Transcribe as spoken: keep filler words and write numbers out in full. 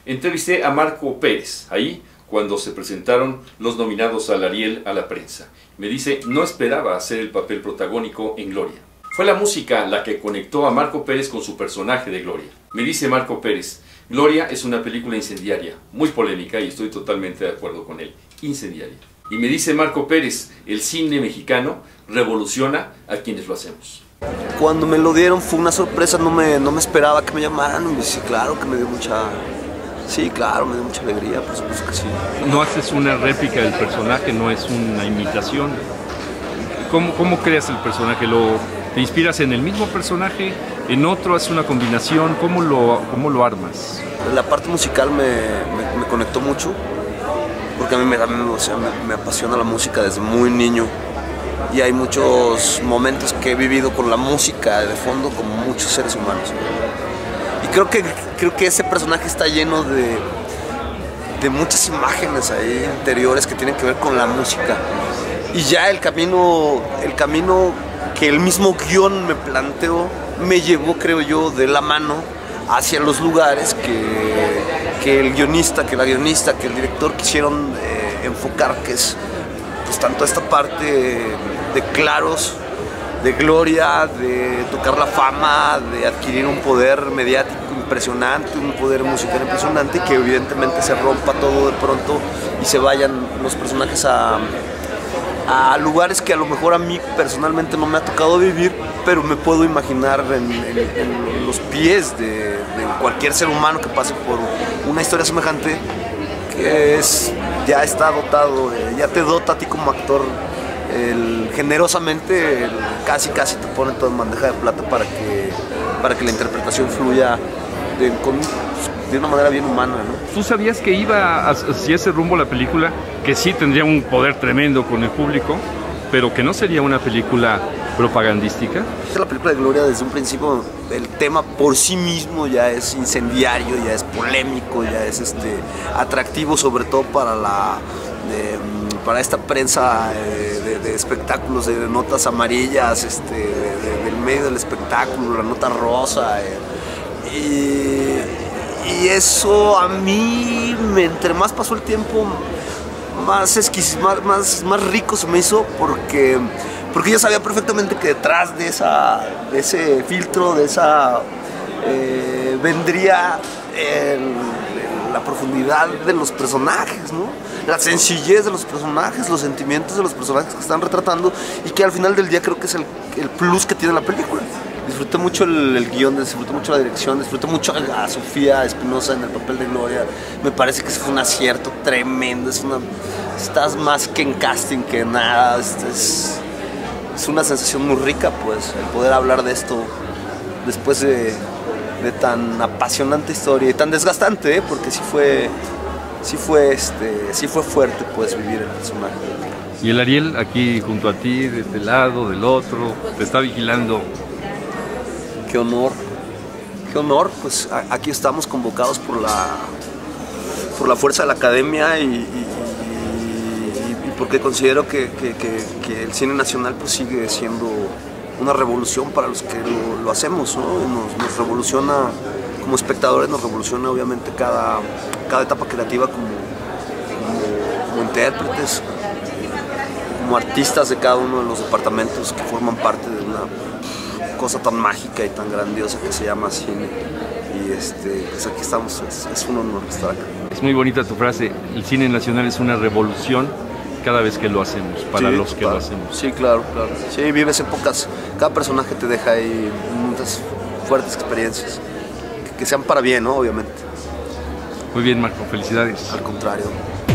Entrevisté a Marco Pérez, ahí cuando se presentaron los nominados al Ariel a la prensa. Me dice, no esperaba hacer el papel protagónico en Gloria. Fue la música la que conectó a Marco Pérez con su personaje de Gloria. Me dice Marco Pérez, Gloria es una película incendiaria, muy polémica y estoy totalmente de acuerdo con él, incendiaria. Y me dice Marco Pérez, el cine mexicano revoluciona a quienes lo hacemos. Cuando me lo dieron fue una sorpresa, no me, no me esperaba que me llamaran, y me dice, claro que me dio mucha... Sí, claro, me dio mucha alegría, por supuesto que sí. No haces una réplica del personaje, no es una imitación. ¿Cómo, cómo creas el personaje? ¿Lo, ¿Te inspiras en el mismo personaje? ¿En otro haces una combinación? ¿Cómo lo, cómo lo armas? La parte musical me, me, me conectó mucho, porque a mí, me, a mí o sea, me, me apasiona la música desde muy niño. Y hay muchos momentos que he vivido con la música de fondo, como muchos seres humanos. Y creo que, creo que ese personaje está lleno de, de muchas imágenes ahí interiores que tienen que ver con la música. Y ya el camino, el camino que el mismo guión me planteó, me llevó, creo yo, de la mano hacia los lugares que, que el guionista, que la guionista, que el director quisieron eh, enfocar, que es pues, tanto esta parte de claros, de gloria, de tocar la fama, de adquirir un poder mediático impresionante, un poder musical impresionante, y que evidentemente se rompa todo de pronto y se vayan los personajes a, a lugares que a lo mejor a mí personalmente no me ha tocado vivir, pero me puedo imaginar en, en, en los pies de, de cualquier ser humano que pase por una historia semejante, que es, ya está dotado, ya te dota a ti como actor. El, generosamente el, casi casi te pone todo en bandeja de plata para que, para que la interpretación fluya de, con, de una manera bien humana, ¿no? ¿Tú sabías que iba hacia ese rumbo la película? Que sí tendría un poder tremendo con el público, pero que no sería una película propagandística. La película de Gloria, desde un principio, el tema por sí mismo ya es incendiario, ya es polémico, ya es este, atractivo, sobre todo para la... De, para esta prensa eh, de, de espectáculos, de notas amarillas, este, de, de, del medio del espectáculo, la nota rosa. Eh, y, y eso a mí, me, entre más pasó el tiempo, más, esquis, más, más, más rico se me hizo, porque, porque yo sabía perfectamente que detrás de, esa, de ese filtro, de esa, eh, vendría el, la profundidad de los personajes, ¿no? La sencillez de los personajes, los sentimientos de los personajes que están retratando, y que al final del día creo que es el, el plus que tiene la película. Disfruté mucho el, el guión, disfruté mucho la dirección, disfruté mucho a Sofía Espinosa en el papel de Gloria. Me parece que es un acierto tremendo, es una, estás más que en casting que nada, es, es, es una sensación muy rica, pues, el poder hablar de esto después de, de tan apasionante historia y tan desgastante, ¿eh? Porque sí fue... Sí fue, este, sí fue fuerte, pues, vivir el personaje. Y el Ariel aquí junto a ti, de este lado, del otro, te está vigilando. Qué honor, qué honor, pues a, aquí estamos convocados por la, por la fuerza de la academia y, y, y, y porque considero que, que, que, que el cine nacional pues sigue siendo una revolución para los que lo, lo hacemos, ¿no? Nos, nos revoluciona como espectadores, nos revoluciona obviamente cada, cada etapa creativa como, como, como intérpretes, como artistas de cada uno de los departamentos que forman parte de una cosa tan mágica y tan grandiosa que se llama cine. Y este, pues aquí estamos, es, es un honor estar acá. Es muy bonita tu frase, el cine nacional es una revolución cada vez que lo hacemos, para sí, los que para, lo hacemos. Sí, claro, claro. Sí, vives épocas, cada personaje te deja ahí muchas fuertes experiencias. Que sean para bien, ¿no? Obviamente. Muy bien, Marco, felicidades. Al contrario.